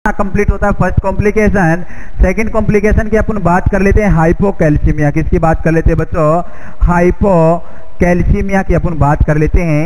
Complete होता है first complication. Second complication की अपन बात कर लेते हैं हाइपोकैल्सीमिया। किसकी बात कर लेते हैं बच्चों? हाइपोकैल्सीमिया की अपन बात कर लेते हैं।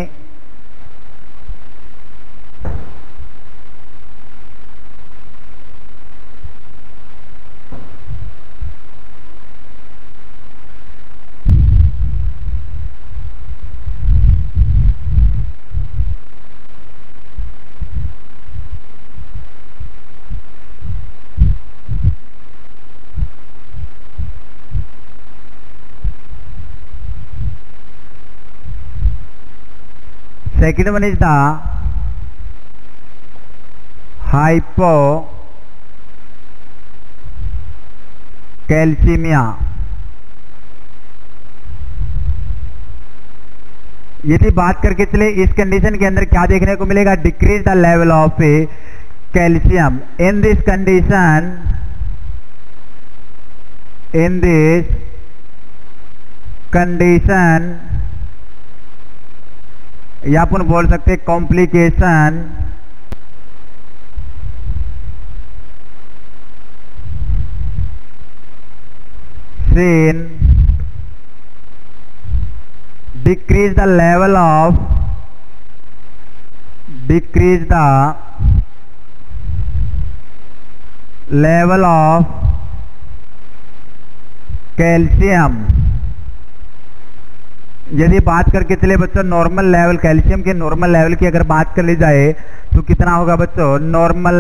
Second one is the hypocalcemia। यदि बात करके चले इस कंडीशन के अंदर क्या देखने को मिलेगा? Decrease the level of calcium. In this condition या अपन बोल सकते complication seen decrease the level of calcium. यदि बात करके चले बच्चों नॉर्मल लेवल, कैल्शियम के नॉर्मल लेवल की अगर बात कर ली जाए तो कितना होगा बच्चों? नॉर्मल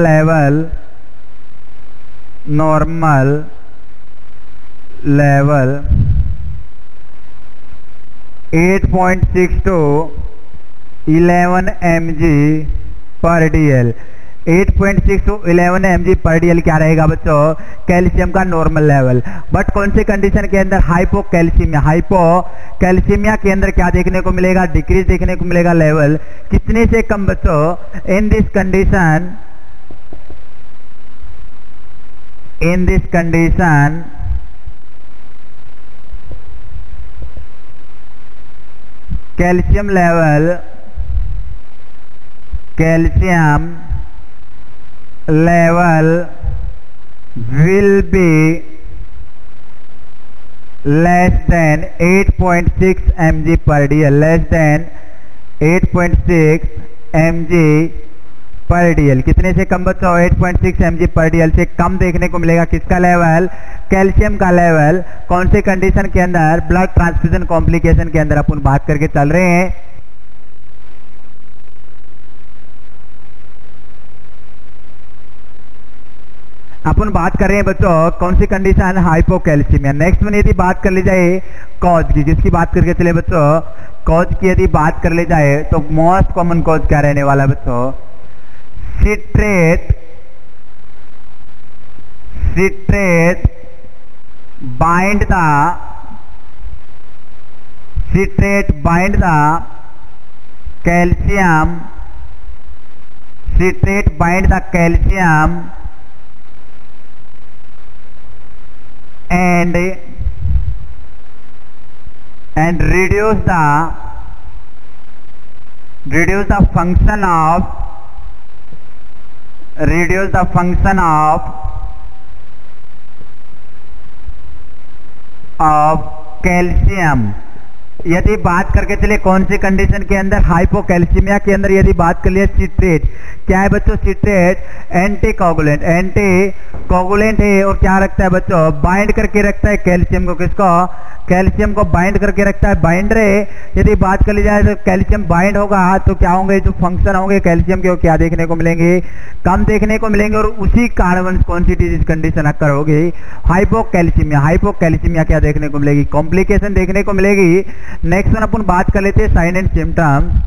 लेवल 8.6 to 11 mg पर dl। 8.6 to 11 mg पर dl क्या रहेगा बच्चों? कैल्शियम का नॉर्मल लेवल। बट कौन से कंडीशन के अंदर? हाइपोकैल्सीमिया के अंदर क्या देखने को मिलेगा? डिक्रीज देखने को मिलेगा लेवल। कितने से कम बच्चों? In this condition calcium level will be less than 8.6 mg per dl, less than 8.6 mg पर dl। कितने से कम बच्चों? 8.6 mg पर dl से कम देखने को मिलेगा। किसका लेवल? कैल्शियम का लेवल। कौन से कंडीशन के अंदर? ब्लड ट्रांसफ्यूजन कॉम्प्लिकेशन के अंदर अपन बात करके चल रहे हैं। अपन बात कर रहे हैं बच्चों कौन सी कंडीशन? हाइपोकैल्सीमिया। नेक्स्ट में यदि बात कर ली जाए कॉज की, जिसकी बात करके चले बच्चों कॉज की यदि बात कर ली जाए तो मोस्ट कॉमन कॉज क्या रहने वाला है बच्चों? Citrate bind the calcium and reduce the function of calcium. यदि बात करके चले कौन सी कंडीशन के अंदर? हाइपोकैल्सीमिया के अंदर यदि बात कर लिया सिट्रेट। क्या है बच्चों? सिट्रेट एंटी कोगुलेंट है और क्या रखता है बच्चों? बाइंड करके रखता है कैल्शियम को। किसको? कैल्शियम को बाइंड करके रखता है। बाइंडर है। यदि बात कर ली जाए तो कैल्शियम बाइंड होगा तो क्या होंगे? जो फंक्शन होंगे कैल्शियम के वो क्या देखने को मिलेंगे? कम देखने को मिलेंगे और उसी कारण कौन सी डिजीज कंडीशन अक्कर होगी? हाइपोकैल्सीमिया क्या देखने को मिलेगी? कॉम्प्लिकेशन देखने को मिलेगी। नेक्स्ट वन अपन बात कर लेते हैं साइन एंड सिम्टम्स।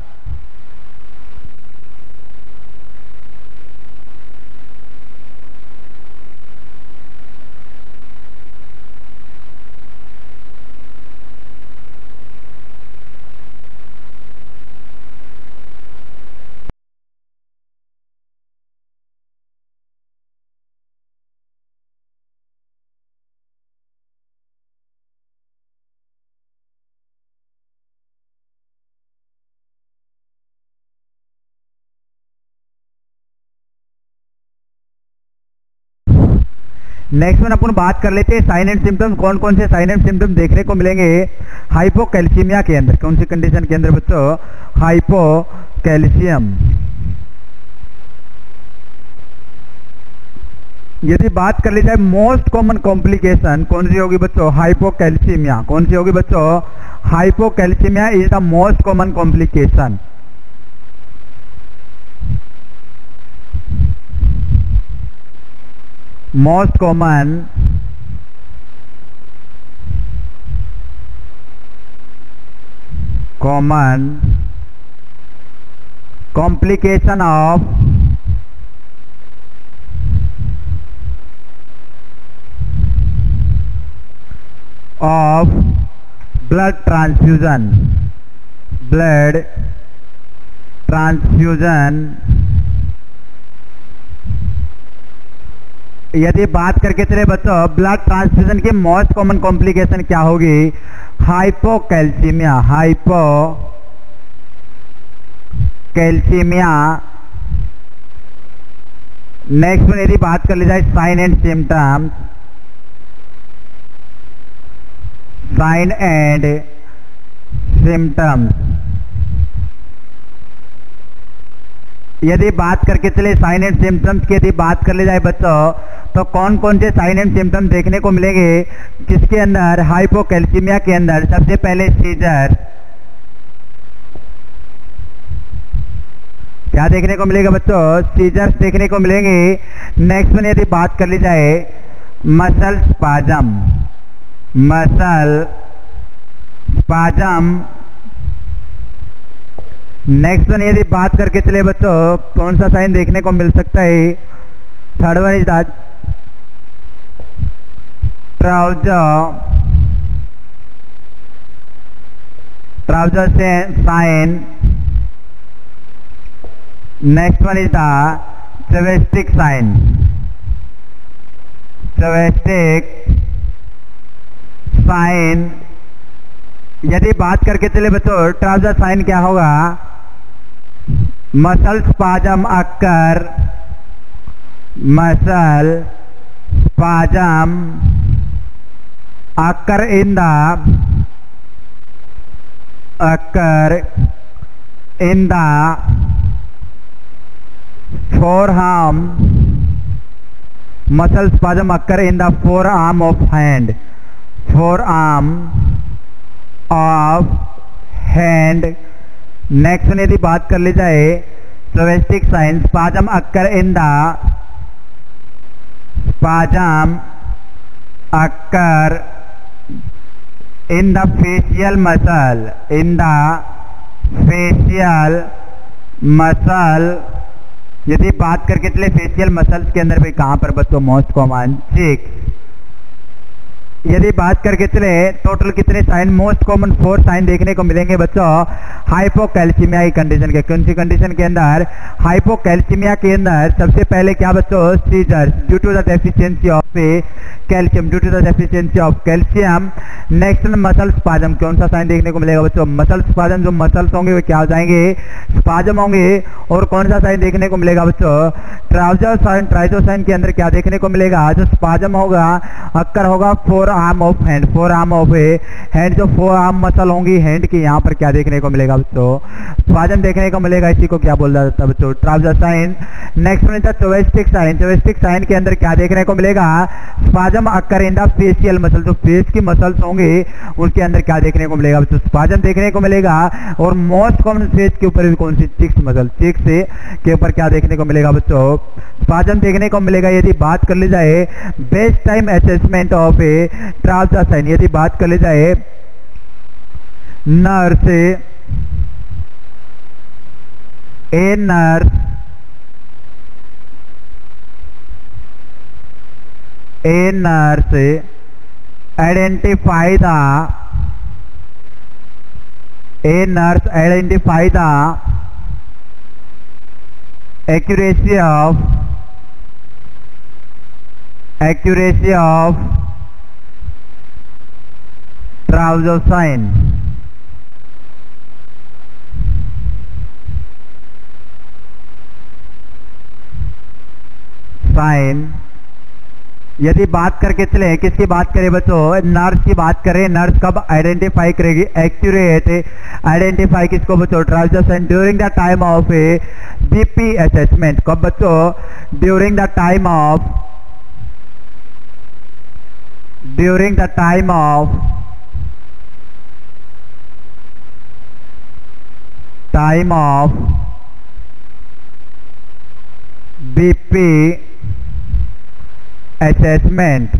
नेक्स्ट में अपन बात कर लेते हैं साइन एंड सिम्टम्स। कौन कौन से साइन एंड सिम्टम्स देखने को मिलेंगे हाइपोकैल्सीमिया के अंदर? कौन सी कंडीशन के अंदर बच्चों? हाइपोकैल्शियम। यदि बात कर ली जाए मोस्ट कॉमन कॉम्प्लिकेशन कौन सी होगी बच्चों? हाइपोकैल्सीमिया। कौन सी होगी बच्चों? Hypocalcaemia is the most common complication. Most common complication of blood transfusion यदि बात करके चले बच्चों ब्लड ट्रांसफ्यूजन की मोस्ट कॉमन कॉम्प्लिकेशन क्या होगी? हाइपोकैल्सीमिया। हाइपोकैल्सीमिया। नेक्स्ट में यदि बात कर ली जाए sign and symptoms, sign and symptoms. यदि बात करके चले साइन एंड सिम्टम्स की यदि बात कर ली जाए बच्चों तो कौन कौन से साइन एंड सिम्टम्स देखने को मिलेंगे किसके अंदर? हाइपोकैल्सीमिया के अंदर। सबसे पहले सीजर। क्या देखने को मिलेगा बच्चों? सीजर्स देखने को मिलेंगे। नेक्स्ट में यदि बात कर ली जाए मसल स्पाजम। नेक्स्ट वन यदि बात करके चले बच्चों कौन सा साइन देखने को मिल सकता है? Third one is that Trousseau sign. Next one is the Chvostek sign. Sign यदि बात करके चले बच्चों ट्राउजर साइन क्या होगा? Muscle spasm occur. Muscle spasm occur in the forearm. Muscle spasm occur in the forearm of hand. Next में यदि बात कर ली जाए Chvostek sign, spasm occur in the facial muscle. यदि बात करके चले फेशियल मसल्स के अंदर भी कहां पर बच्चों? Most common cheeks. यदि बात करके चले टोटल कितने साइन? मोस्ट कॉमन 4 साइन देखने को मिलेंगे बच्चों हाइपोकैल्सीमिया की कंडीशन के। कौन सी कंडीशन के अंदर? हाइपोकैल्सीमिया के अंदर सबसे पहले क्या बच्चों? Seizures due to the deficiency of calcium. Next muscle spasm. कौन सा साइन देखने को मिलेगा बच्चों? Muscle spasm. जो मसल्स होंगे वे क्या हो जाएंगे? स्पाजम होंगे। और कौन सा साइन देखने को मिलेगा बच्चों? ट्राइजो साइन के अंदर क्या देखने को मिलेगा? जो स्पाजम होगा अक्कर होगा फोर आर्म ऑफ हैंड। जो फोर आर्म मसल होंगी हैंड की, यहाँ पर क्या देखने को मिलेगा बच्चों? स्पाजम देखने को मिलेगा। इसी को क्या बोल जाता है बच्चों? Trousseau sign. नेक्स्ट में चवेस्टिक साइन के अंदर क्या देखने को मिलेगा? Spasm occur in the facial muscle. जो फेस की मसल्स होंगे उनके अंदर क्या देखने को मिलेगा बच्चों? स्पाजम देखने को मिलेगा। और मोस्ट कॉमन फेस के ऊपर भी कौन सी? Chicks muscle. चिक्स के ऊपर क्या देखने को मिलेगा बच्चों? स्पाजम देखने को मिलेगा। यदि बात कर ली जाए best time assessment of a Trousseau sign, यदि बात कर ली जाए nurse identify the accuracy of trouser sign. यदि बात करके चले, किसकी बात करें बच्चों, नर्स की बात करें, नर्स कब आइडेंटिफाई करेगी, एक्यूरेट आइडेंटिफाई किसको बच्चों, transaction during the time of a BP assessment, कब बच्चों, during the time of BP assessment.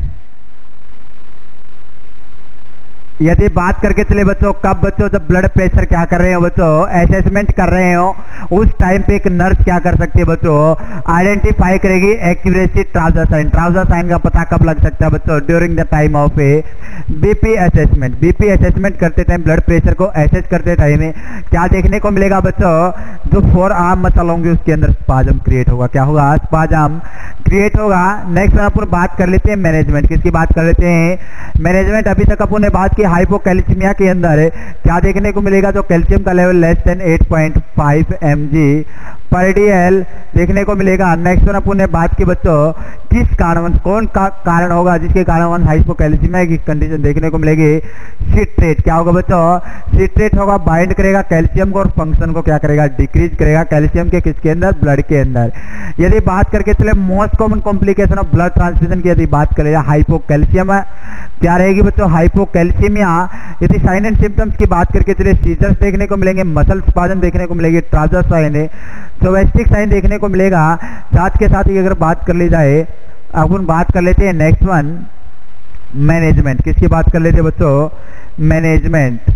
यदि बात करके चले बच्चों, कब बच्चों, जब ब्लड प्रेशर क्या कर रहे हो बच्चों, असेसमेंट कर रहे हो, उस टाइम पे एक नर्स क्या कर सकती है बच्चों, आइडेंटिफाई करेगी एक्यूरेसी ट्राउजर साइन का पता कब लग सकता है बच्चों, during the time of a BP assessment. BP assessment करते टाइम, ब्लड प्रेशर को असेस करते टाइम क्या देखने को मिलेगा बच्चों, जो 4 आर्म मसल होंगे उसके अंदर स्पाजम क्रिएट होगा, क्या होगा, स्पाजम क्रिएट होगा। नेक्स्ट अपन बात कर लेते हैं मैनेजमेंट, किसकी बात कर लेते हैं, मैनेजमेंट। अभी तक अपन ने बात की हाइपोकैल्सीमिया के अंदर क्या देखने को मिलेगा, तो कैल्शियम का लेवल लेस देन 8.5 mg पर DL देखने को मिलेगा। नेक्स्ट वन अपन ने बात की बच्चों, किस कारण, कौन का कारण होगा जिसके कारण हाइपोकैल्सीमिया की कंडीशन देखने को मिलेगी, सिट्रेट। क्या होगा बच्चों, सिट्रेट होगा, बाइंड करेगा कैल्शियम को और फंक्शन को क्या करेगा, डिक्रीज करेगा कैल्शियम के किसके अंदर, ब्लड के अंदर। यदि बात करके चले most common complication of blood transfusion की यदि बात करें, हाइपोकैल्शियम क्या रहेगी बच्चों, हाइपोकैल्सीमिया। यदि साइन एंड सिम्टम्स की बात करके चले, सीजर्स देखने को मिलेंगे, मसल स्पाजम देखने को मिलेगी, ट्राउजर साइन, सोवेस्टिक साइन देखने को मिलेगा। साथ के साथ ही अगर बात कर ली जाए, अपन बात कर लेते हैं नेक्स्ट वन मैनेजमेंट, किसकी बात कर लेते हैं बच्चों, management.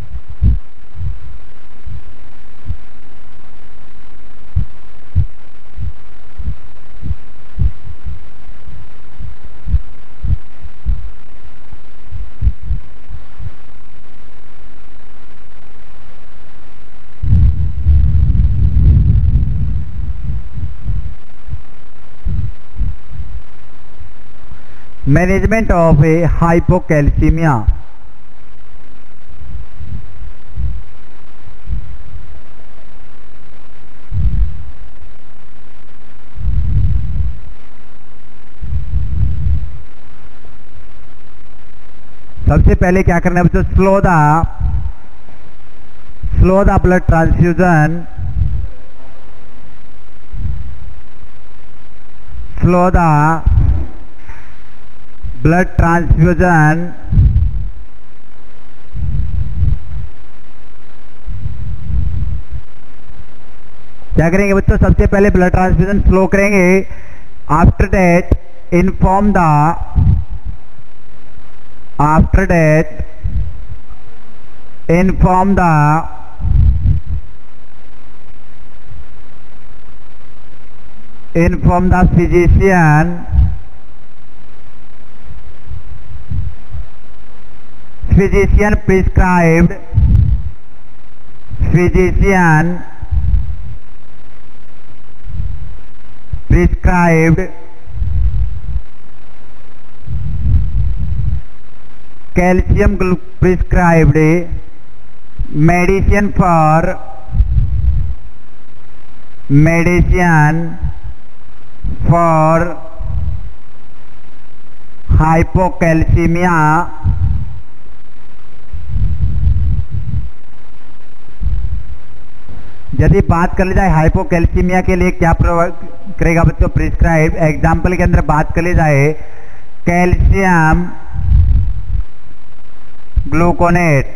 Management of a hypocalcaemia. सबसे पहले क्या करना है बच्चों, slow the blood transfusion, slow the blood transfusion क्या करेंगे बच्चों, सबसे पहले ब्लड ट्रांसफ्यूजन स्लो करेंगे। After that inform the physician prescribed calcium prescribed medicine for hypocalcemia। यदि बात कर ली जाए हाइपोकैल्सीमिया के लिए क्या करेगा बच्चों, प्रिस्क्राइब। एग्जाम्पल के अंदर बात कर ली जाए, कैल्शियम ग्लूकोनेट।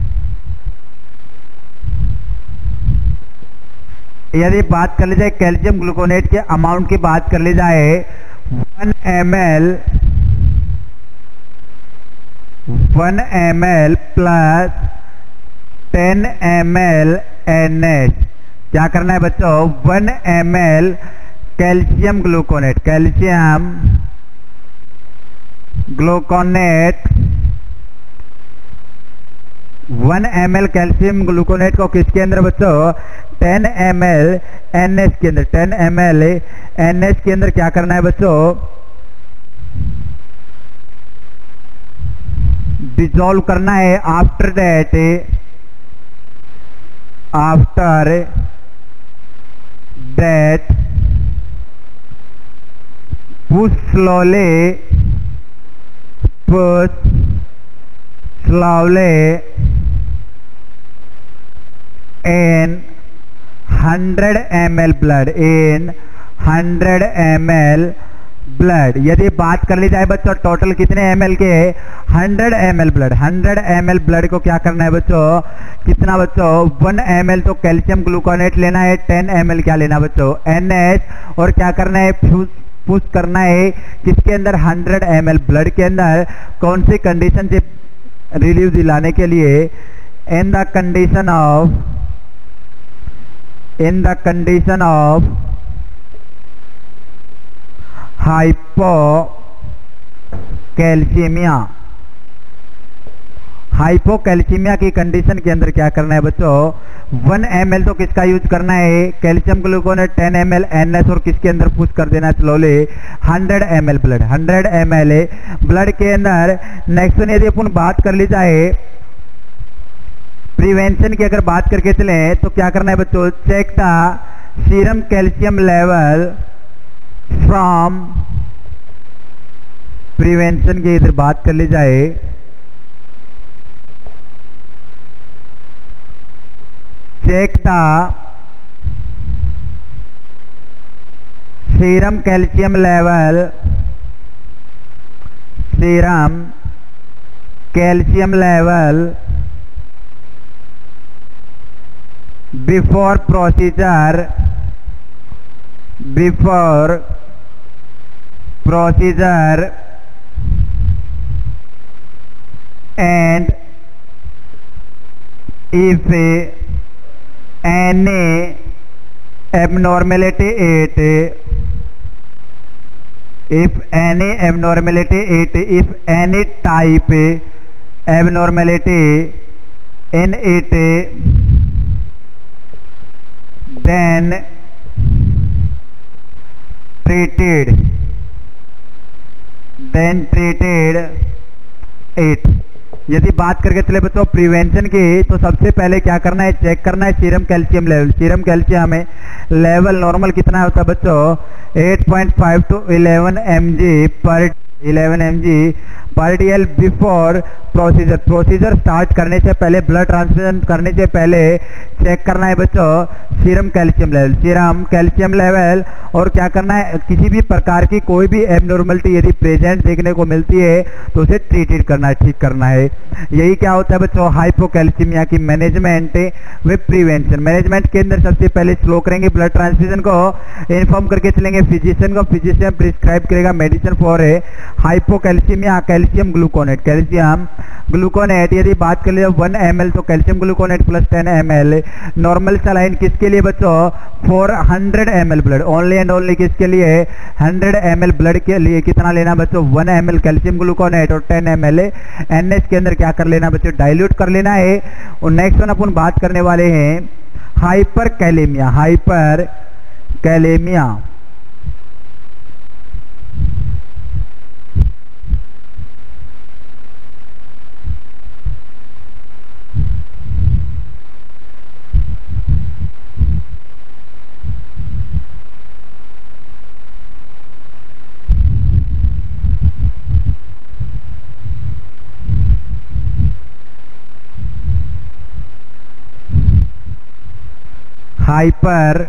यदि बात कर ली जाए कैल्शियम ग्लूकोनेट के अमाउंट की बात कर ली जाए, 1 ml प्लस 10 ml NH। क्या करना है बच्चों, 1 ml calcium gluconate 1 ml calcium gluconate को किसके अंदर बच्चों, 10 ml NH के अंदर, 10 ml NH के अंदर क्या करना है बच्चों, डिसॉल्व करना है। After that push slowly push slowly in 100 ml blood, in 100 ml blood. यदि बात कर ली जाए बच्चों टोटल कितने ml के, 100 ml ब्लड। 100 ml ब्लड को क्या करना है बच्चों, कितना बच्चों, 1 ml तो कैल्शियम ग्लूकोनेट लेना है, 10 ml क्या लेना बच्चों, NH, और क्या करना है, पुश करना है किसके अंदर, 100 ml ब्लड के अंदर। कौन सी कंडीशन से रिलीज दिलाने के लिए, in the condition of hypocalcaemia. Hypocalcaemia की कंडीशन के अंदर क्या करना है बच्चों, 1 ml तो किसका यूज करना है, कैल्शियम ग्लूकोनेट, 10 ml NH, और किसके अंदर पुश कर देना slowly, 100 ml blood. 100 ml blood के अंदर। नेक्स्ट यदि अपन बात कर ली जाए प्रिवेंशन की, अगर बात करके चले तो क्या करना है बच्चों, check the serum calcium level from, prevention की इधर बात कर ली जाए, check the serum calcium level, serum calcium level before procedure and if any abnormality if any type abnormality in it, then treated it। यदि बात करके चले बच्चों प्रिवेंशन की, तो सबसे पहले क्या करना है, चेक करना है serum calcium level. Serum calcium में लेवल नॉर्मल कितना होता है बच्चों, 8.5 to 11 mg पर DL बिफोर प्रोसीजर स्टार्ट करने से पहले, ब्लड ट्रांसफ्यूजन करने से पहले चेक करना है बच्चों सीरम कैल्शियम लेवल। और क्या करना है, किसी भी प्रकार की कोई भी एबनॉर्मलिटी यदि प्रेजेंट देखने को मिलती है तो उसे ट्रीटेड करना है, ठीक करना है। यही क्या होता है बच्चों हाइपोकैल्सीमिया की मैनेजमेंट विद प्रिवेंशन। मैनेजमेंट के अंदर सबसे पहले स्लो करेंगे ब्लड ट्रांसफ्यूजन को, इन्फॉर्म करके चलेंगे फिजिशियन को, फिजिशियन प्रिस्क्राइब करेगा medicine for hypocalcaemia, calcium gluconate. यदि बात कर ले 1 ml तो calcium gluconate plus 10 ml। Normal saline किसके लिए बच्चों, 400 ml blood, only and only किसके लिए, 100 ml ब्लड के लिए कितना लेना बच्चों, 1 ml कैल्शियम ग्लूकोनेट और 10 ml NH के अंदर क्या कर लेना बच्चों, डाइल्यूट कर लेना है। और नेक्स्ट वन अपन बात करने वाले हैं hyperkalaemia. Hyper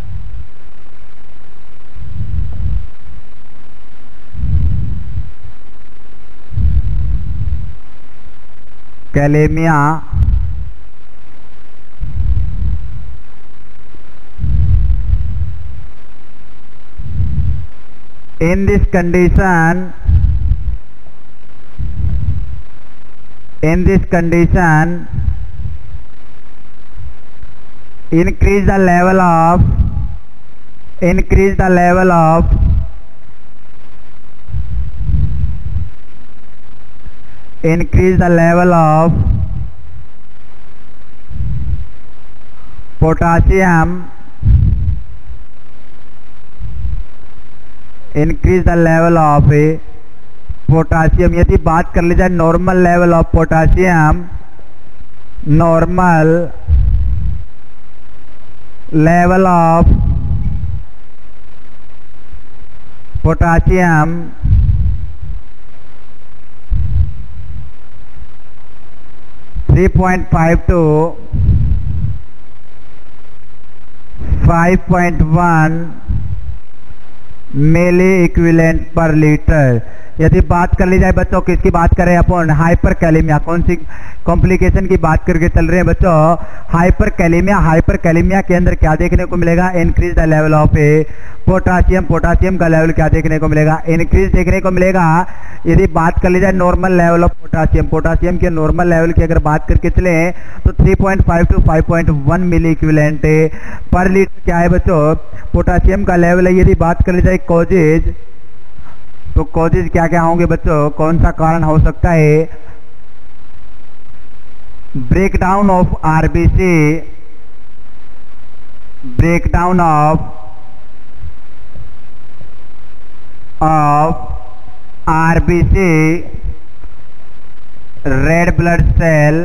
kalaemia in this condition increase the level of potassium, increase the level of potassium. यदि बात कर ली जाए normal level of potassium, normal level of potassium 3.5 to 5.1 milliequivalent per litre. यदि बात कर ली जाए बच्चों, किसकी बात करें अपन, हाइपर कैलेमिया। कौन सी कॉम्प्लिकेशन की बात करके चल रहे हैं बच्चों, हाइपर कैलेमिया। हाइपर कैलेमिया के अंदर क्या देखने को मिलेगा, increase the level of potassium. Potassium का लेवल क्या देखने को मिलेगा, इंक्रीज देखने को मिलेगा। यदि बात कर ली जाए normal level of potassium, potassium के नॉर्मल लेवल की अगर बात करके चले तो 3.5 to 5.1 milliequivalent per litre क्या है बच्चों, पोटासियम का लेवल है। यदि बात कर ली जाए कॉजेज, तो कॉजेज क्या क्या होंगे बच्चों, कौन सा कारण हो सकता है, breakdown of RBC, breakdown of RBC, red blood cell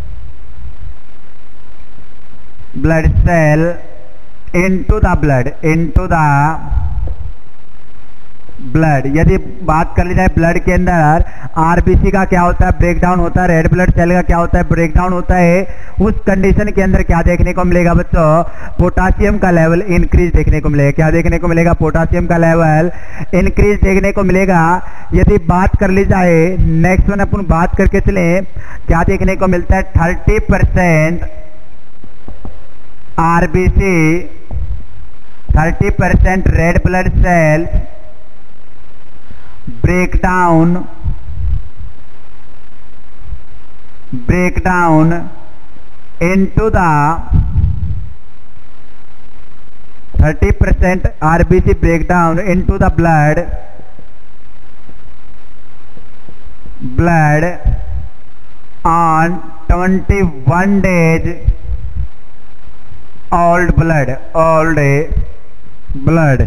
into the blood. यदि बात कर ली जाए ब्लड के अंदर आरबीसी का क्या होता है, ब्रेकडाउन होता है, रेड ब्लड सेल का क्या होता है, ब्रेकडाउन होता है। उस कंडीशन के अंदर क्या देखने को मिलेगा बच्चों, पोटासियम का लेवल इंक्रीज देखने को मिलेगा। क्या देखने को मिलेगा, पोटासियम का लेवल इंक्रीज देखने को मिलेगा। यदि बात कर ली जाए नेक्स्ट वन, अपन बात करके चले, क्या देखने को मिलता है, 30% RBC, 30% red blood cell breakdown into the 30% RBC breakdown into the blood on 21 days old blood।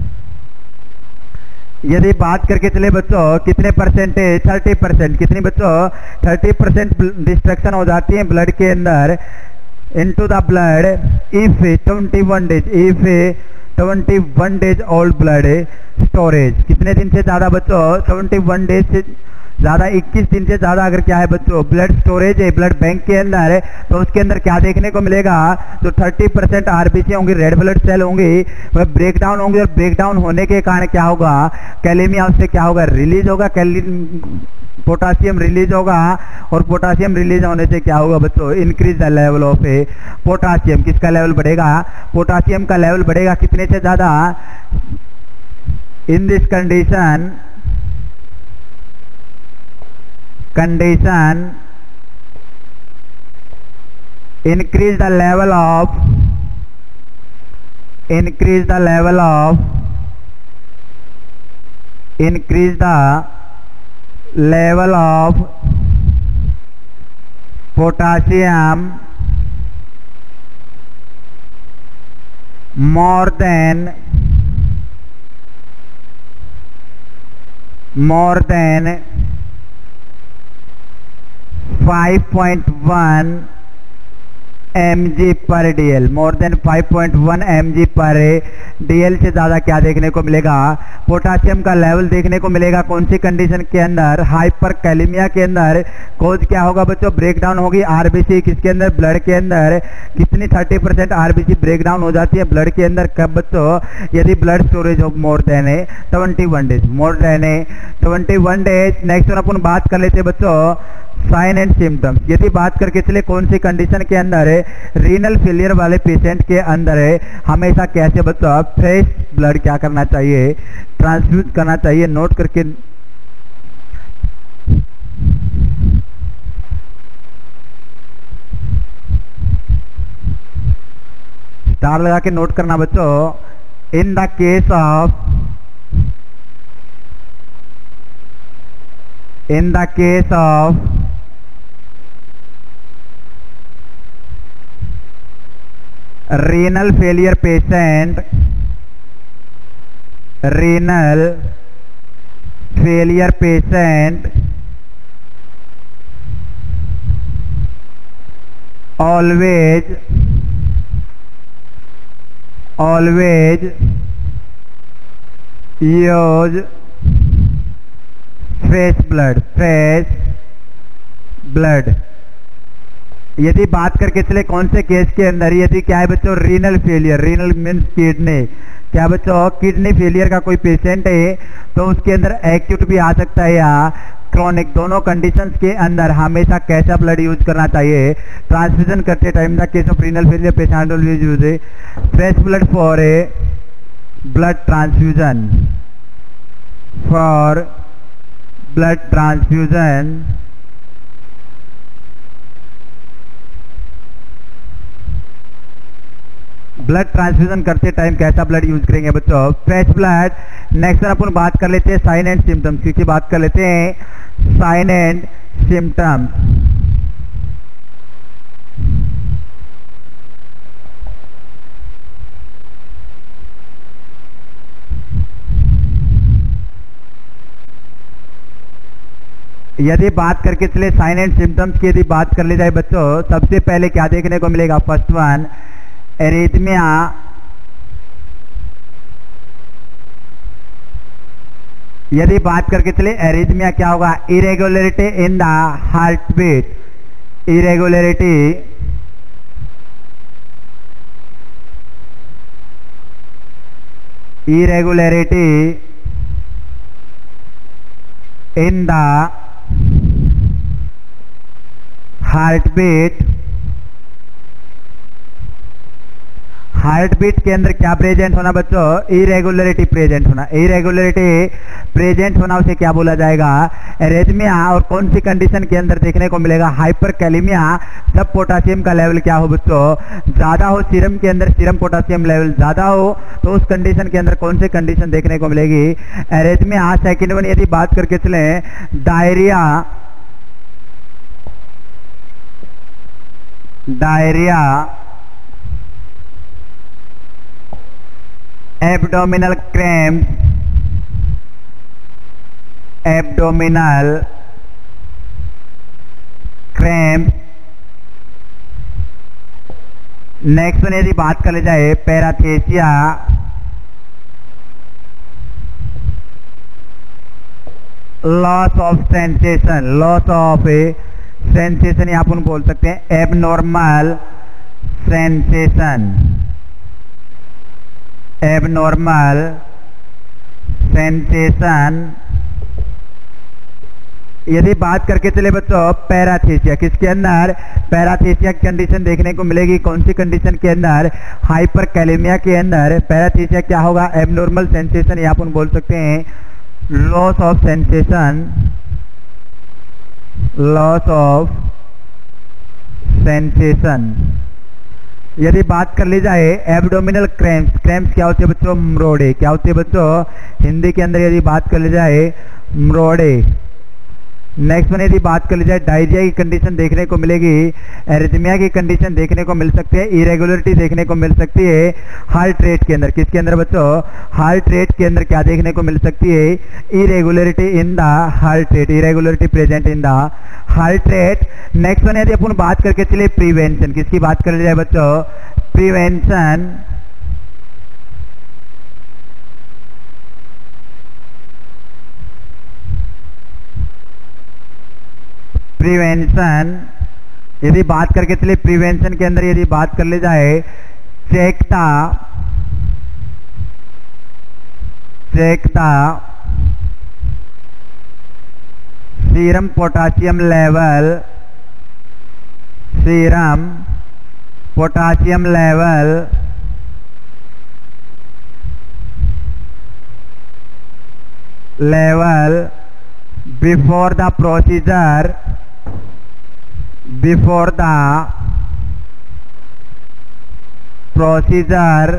यदि बात करके चले बच्चों कितने परसेंटेज, 30%, कितनी बच्चों 30% डिस्ट्रक्शन हो जाती है ब्लड के अंदर into the blood if 21 days old blood storage. कितने दिन से ज़्यादा बच्चों, 21 डेज से ज़्यादा, 21 दिन से ज़्यादा अगर क्या है बच्चों ब्लड स्टोरेज है ब्लड बैंक के अंदर, तो उसके अंदर क्या देखने को मिलेगा, जो 30% आरबीसी होंगी, रेड ब्लड सेल होंगी, वह ब्रेकडाउन होंगे। और ब्रेकडाउन होने के कारण क्या होगा, कैलेमिया उससे क्या होगा, रिलीज होगा, पोटासियम रिलीज होगा। और पोटासियम रिलीज होने से क्या होगा बच्चों, increase the level of potassium. किसका लेवल बढ़ेगा, पोटासियम का लेवल बढ़ेगा। कितने से ज़्यादा, in this condition increase the level of potassium more than 5.1 mg पर DL, मोर देन 5.1 mg पर DL से ज़्यादा क्या देखने को मिलेगा, पोटासियम का लेवल देखने को मिलेगा। कौन सी कंडीशन के अंदर, हाइपर कैलेमिया के अंदर। कोज क्या होगा बच्चों, ब्रेकडाउन होगी आरबीसी, किसके अंदर, ब्लड के अंदर। कितनी 30% आरबीसी ब्रेकडाउन हो जाती है ब्लड के अंदर, कब बच्चों, यदि ब्लड स्टोरेज हो more than 21 days, more than 21 days. Next one अपन बात कर लेते बच्चों साइन एंड सिम्टम्स। यदि बात करके चले कौन सी कंडीशन के अंदर है, रीनल फेलियर वाले पेशेंट के अंदर है, हमेशा कैसे बच्चों फ्रेश ब्लड क्या करना चाहिए, ट्रांसफ्यूज करना चाहिए। नोट करके स्टार लगा के नोट करना बच्चों। In the case of renal failure patient, always use fresh blood। यदि बात करके चले कौन से केस के अंदर, यदि क्या है बच्चों renal failure, renal means kidney, क्या बच्चों किडनी फेलियर का कोई पेशेंट है तो उसके अंदर एक्यूट भी आ सकता है या क्रॉनिक, दोनों कंडीशंस के अंदर हमेशा कैसा ब्लड यूज करना चाहिए ट्रांसफ्यूजन करते time. The case of renal failure patient will use fresh blood for a blood transfusion, for blood transfusion blood transfusion करते टाइम कैसा ब्लड यूज करेंगे बच्चों, फ्रेश ब्लड। नेक्स्ट अपन बात कर लेते हैं साइन एंड सिम्टम्स, क्योंकि बात कर लेते हैं साइन एंड सिम्टम्स। यदि बात करके चले साइन एंड सिम्टम्स की यदि बात कर ली जाए बच्चों, सबसे पहले क्या देखने को मिलेगा, फर्स्ट वन एरिथमिया, यदि बात करके चले एरिथमिया क्या होगा, irregularity in the heart beat, irregularity irregularity in the heart beat. Heart beat के अंदर क्या प्रेजेंट होना बच्चों, इरेगुलरिटी प्रेजेंट होना, इरेगुलरिटी प्रेजेंट होना उसे क्या बोला जाएगा, एरिथमिया। और कौन सी कंडीशन के अंदर देखने को मिलेगा, हाइपरकैलेमिया, जब पोटासियम का लेवल क्या हो बच्चों ज्यादा हो, सीरम के अंदर सीरम पोटासियम लेवल ज्यादा हो, तो उस कंडीशन के अंदर कौन सी कंडीशन देखने को मिलेगी, एरिथमिया। सेकेंड वन यदि बात करके चले diarrhoea, diarrhoea, abdominal cramps, abdominal cramps. Next one यदि बात कर ली जाए paraesthesia, loss of sensation, loss of sensation या अपन बोल सकते हैं एबनॉर्मल सेंसेशन, एबनॉर्मल सेंसेशन। यदि बात करके चले बच्चों पैराथेसिया, किसके अंदर, पैराथेसिया की कंडीशन देखने को मिलेगी, कौन सी कंडीशन के अंदर, हाइपरकैलेमिया के अंदर। पैराथेसिया क्या होगा, एबनॉर्मल सेंसेशन या अपन बोल सकते हैं loss of sensation, loss of sensation. यदि बात कर ली जाए एब्डोमिनल क्रैम्प्स, क्रैम्प्स क्या होते हैं बच्चों, मरोड़े, क्या होते हैं बच्चों हिंदी के अंदर यदि बात कर ली जाए मरोड़े। नेक्स्ट वन यदि बात कर ली जाए डायरिया की कंडीशन देखने को मिलेगी, एरिथमिया की कंडीशन देखने को मिल सकती है, इरेगुलरिटी देखने को मिल सकती है हार्ट रेट के अंदर, किसके अंदर बच्चों, हार्ट रेट के अंदर क्या देखने को मिल सकती है, irregularity in the heart rate, irregularity present in the heart rate. Next one यदि अपन बात करके चले प्रिवेंशन, किसकी बात कर ली जाए बच्चों, प्रिवेंशन, प्रिवेंशन। यदि बात करके चले प्रिवेंशन के अंदर यदि बात कर ली जाए check the serum potassium level, serum potassium level before the procedure, before the procedure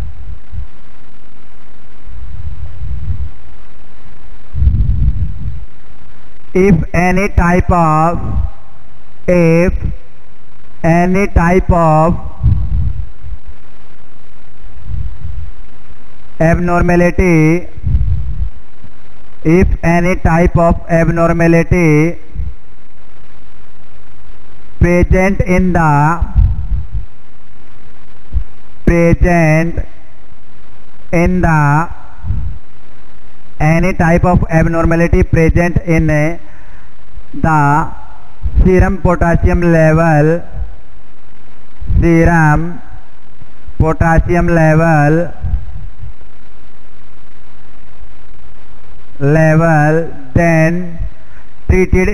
if any type of abnormality, if any type of abnormality present in the any type of abnormality present in the serum potassium level serum potassium level then treated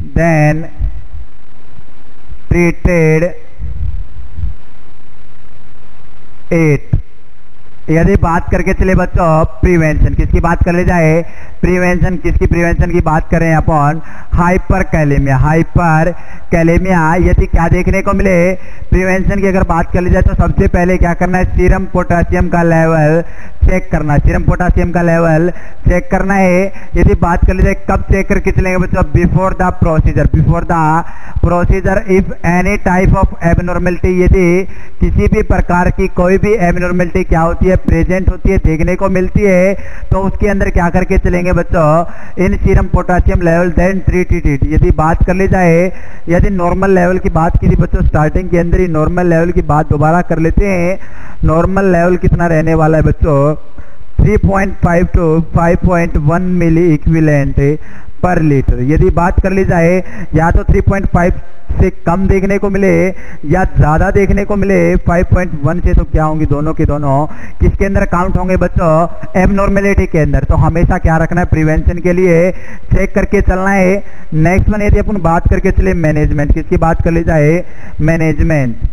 it। यदि बात करके चले बच्चों prevention, किसकी बात कर ले जाए, प्रिवेंशन, किसकी प्रिवेंशन की बात करें अपन, हाइपर कैलेमिया। यदि क्या देखने को मिले, प्रिवेंशन की अगर बात कर ली जाए तो सबसे पहले क्या करना है, सीरम पोटासियम का लेवल चेक करना, सीरम पोटासियम का लेवल चेक करना है। यदि बात कर ली जाए कब चेक करके चलेंगे बच्चों, before the procedure if any type of abnormality, यदि किसी भी प्रकार की कोई भी एबनॉर्मेलिटी क्या होती है, प्रेजेंट होती है, देखने को मिलती है, तो उसके अंदर क्या करके चलेंगे बच्चों, in serum potassium level then treated it. यदि बात कर ली जाए, यदि नॉर्मल लेवल की बात की थी बच्चों स्टार्टिंग के अंदर ही, नॉर्मल लेवल की बात दोबारा कर लेते हैं। नॉर्मल लेवल कितना रहने वाला है बच्चों, 3.5 to 5.1 milliequivalent per litre. यदि बात कर ली जाए या तो 3.5 से कम देखने को मिले या ज़्यादा देखने को मिले 5.1 से, तो क्या होंगी, दोनों के दोनों किसके अंदर काउंट होंगे बच्चों, एबनॉर्मेलिटी के अंदर। तो हमेशा क्या रखना है, प्रिवेंशन के लिए चेक करके चलना है। नेक्स्ट वन यदि अपन बात करके चले मैनेजमेंट, किसकी बात कर ली जाए, मैनेजमेंट।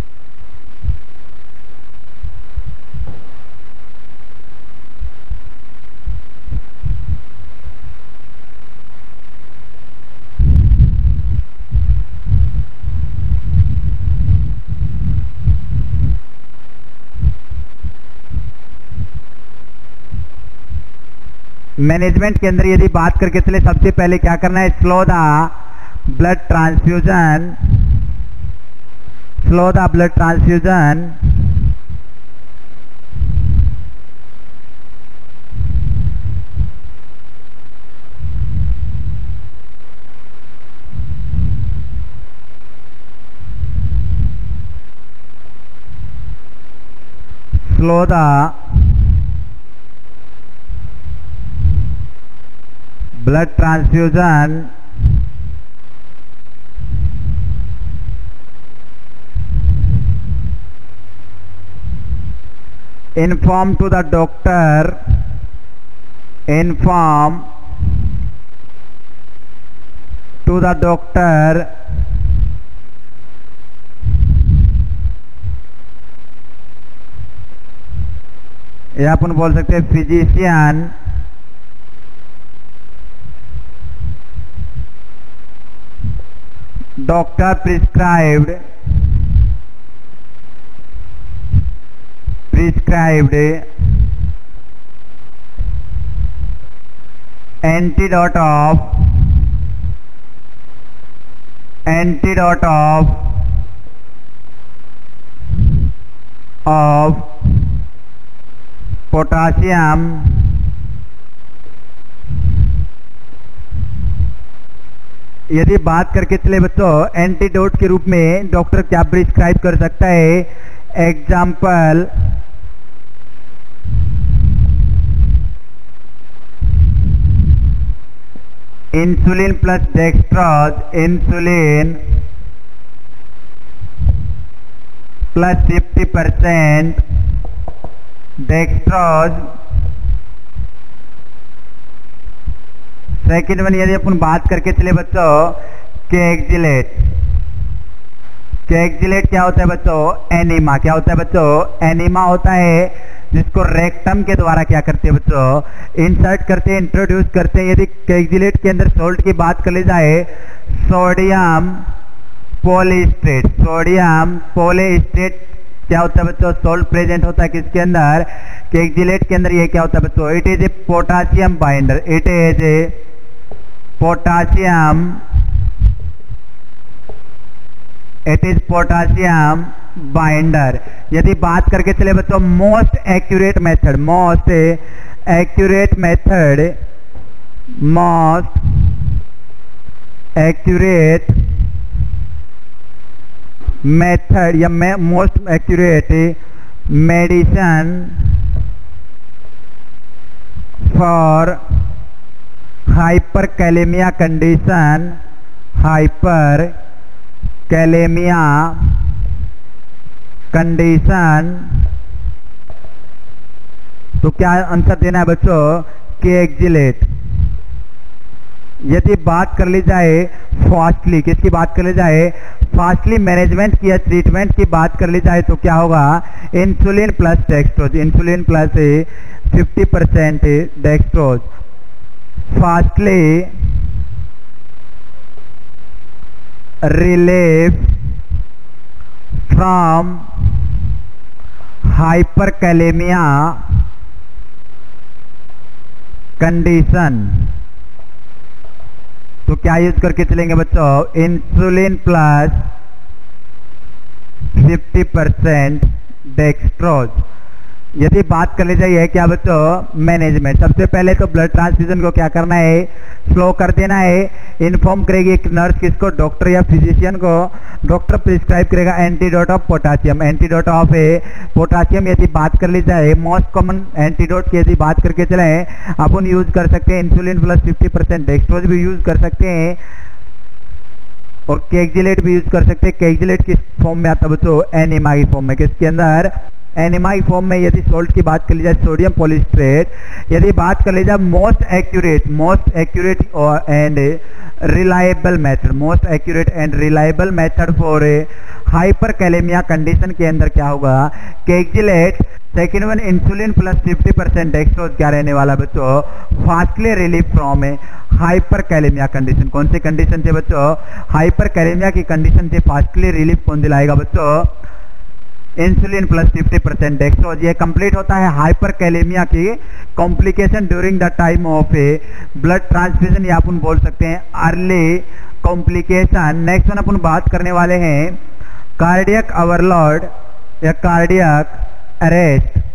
मैनेजमेंट के अंदर यदि बात करके चले, सबसे पहले क्या करना है, slow the blood transfusion blood transfusion inform to the doctor या अपन बोल सकते हैं physician doctor prescribed antidote of potassium यदि बात करके चले बच्चों एंटीडोट के रूप में डॉक्टर क्या प्रिस्क्राइब कर सकता है, example insulin plus dextrose, insulin plus 50% dextrose. Second one यदि अपन बात करके चले बच्चों केक्जिलेट क्या होता है बच्चों, एनीमा। क्या होता है बच्चों, एनीमा होता है जिसको रेक्टम के द्वारा क्या करते हैं बच्चों, इंसर्ट करते हैं, इंट्रोड्यूस करते हैं। यदि केक्जिलेट के अंदर सोल्ट की बात कर ली जाए, सोडियम पॉलीस्टेट क्या होता है बच्चों, सोल्ट प्रेजेंट होता है किसके अंदर, केक्जिलेट के अंदर। ये क्या होता है बच्चों, it is a potassium binder, it is a potassium binder. यदि बात करके चले बच्चों मोस्ट एक्यूरेट मेथड या most accurate medicine for hyperkalemia condition, तो क्या आंसर देना है बच्चों, केक्जिलेट। यदि बात कर ली जाए फास्टली, किसकी बात कर ली जाए, फास्टली मैनेजमेंट की या ट्रीटमेंट की बात कर ली जाए तो क्या होगा, insulin plus dextrose, insulin plus 50% dextrose. Fastly relief from hyperkalemia condition, तो क्या यूज करके चलेंगे बच्चों, इंसुलिन प्लस 50% डेक्सट्रोज। यदि बात कर ली जाए क्या बच्चों, मैनेजमेंट, सबसे पहले तो ब्लड ट्रांसफ्यूजन को क्या करना है, स्लो कर देना है। इन्फॉर्म करेगी एक नर्स किसको, डॉक्टर या फिजिशियन को। डॉक्टर प्रिस्क्राइब करेगा antidote of potassium, antidote of potassium. यदि बात कर ली जाए मोस्ट कॉमन एंटीडोट की यदि बात करके चलें, अपन यूज कर सकते हैं इंसुलिन प्लस 50% डेक्सट्रोज भी यूज कर सकते हैं, और केक्जिलेट भी यूज कर सकते हैं। केक्जिलेट किस फॉर्म में आता है बच्चों, एनिमा की फॉर्म में। किसके अंदर, एनिमा की फॉर्म में। यदि सोल्ट की बात कर ली जाए सोडियम पॉलीस्ट्रेट। यदि बात कर ली जाए most accurate and reliable method, most accurate and reliable method for hyperkalemia condition के अंदर क्या होगा, Kayexalate. Second one insulin plus 50% dextrose क्या रहने वाला बच्चों, fastly relief from hyperkalemia condition. कौन सी कंडीशन से बच्चों, हाइपरकैलेमिया की कंडीशन से फास्टली रिलीफ कौन दिलाएगा बच्चों, इंसुलिन प्लस 50% डेक्सट्रोज। ये कंप्लीट होता है हाइपरकैलेमिया की complication during the time of blood transfusion, या अपन बोल सकते हैं अर्ली कॉम्प्लिकेशन। नेक्स्ट वन अपन बात करने वाले हैं कार्डियक ओवरलोड या कार्डियक अरेस्ट।